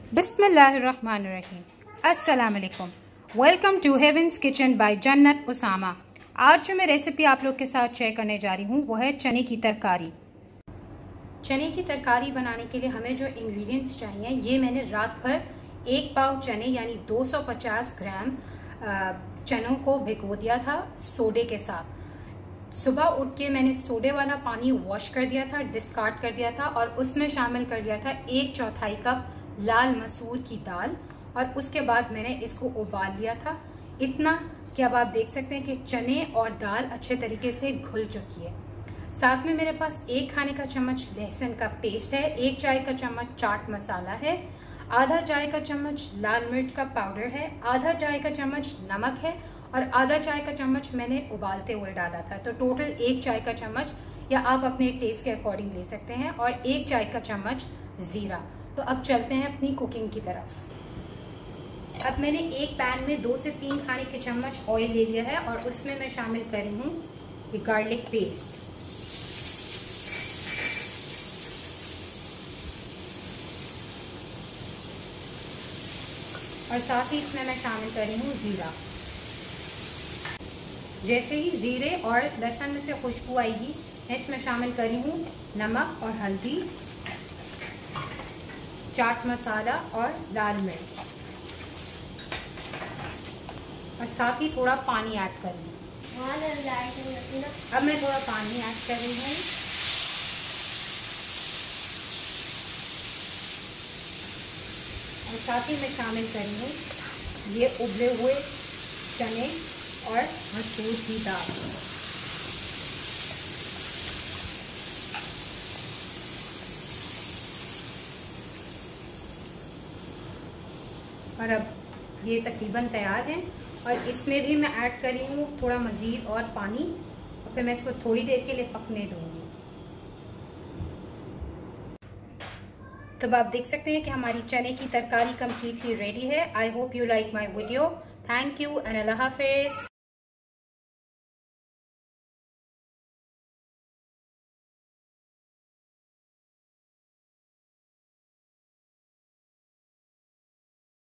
बिस्मिल्लाहिर्रहमानिर्रहीम। अस्सलाम वालेकुम। Welcome to heaven's kitchen by Jannat Usama. आज जो मैं रेसिपी आप लोग के साथ शेयर करने जा रही हूँ वो है चने की तरकारी। चने की तरकारी बनाने के लिए हमें जो इंग्रेडिएंट्स चाहिए, ये मैंने रात भर 1 पाव चने यानी 250 ग्राम चनों को भिगो दिया था सोडे के साथ। सुबह उठ के मैंने सोडे वाला पानी वॉश कर दिया था, डिस्कार्ड कर दिया था और उसमें शामिल कर दिया था 1/4 कप लाल मसूर की दाल और उसके बाद मैंने इसको उबाल लिया था इतना कि अब आप देख सकते हैं कि चने और दाल अच्छे तरीके से घुल चुकी है। साथ में मेरे पास 1 खाने का चम्मच लहसुन का पेस्ट है, 1 चाय का चम्मच चाट मसाला है, आधा चाय का चम्मच लाल मिर्च का पाउडर है, आधा चाय का चम्मच नमक है और आधा चाय का चम्मच मैंने उबालते हुए डाला था। तो टोटल 1 चाय का चम्मच या आप अपने टेस्ट के अकॉर्डिंग ले सकते हैं और 1 चाय का चम्मच जीरा। तो अब चलते हैं अपनी कुकिंग की तरफ। अब मैंने एक पैन में 2 से 3 खाने के चम्मच ऑयल ले लिया है और उसमें मैं शामिल कर रही हूँ ये गार्लिक पेस्ट और साथ ही इसमें मैं शामिल कर रही हूँ जीरा। जैसे ही जीरे और लहसुन में से खुशबू आएगी मैं इसमें शामिल कर रही हूँ नमक और हल्दी, चाट मसाला और लाल मिर्च और साथ ही थोड़ा पानी ऐड कर लूँ। अब मैं थोड़ा पानी ऐड कर रही हूँ और साथ ही मैं शामिल कर रही हूँ ये उबले हुए चने और मसूर की दाल। और अब ये तकरीबन तैयार है और इसमें भी मैं ऐड कर रही हूँ थोड़ा मज़ीद और पानी और फिर मैं इसको थोड़ी देर के लिए पकने दूँगी। तो आप देख सकते हैं कि हमारी चने की तरकारी कम्प्लीटली रेडी है। I hope you like my video. Thank you and Allah हाफिज़।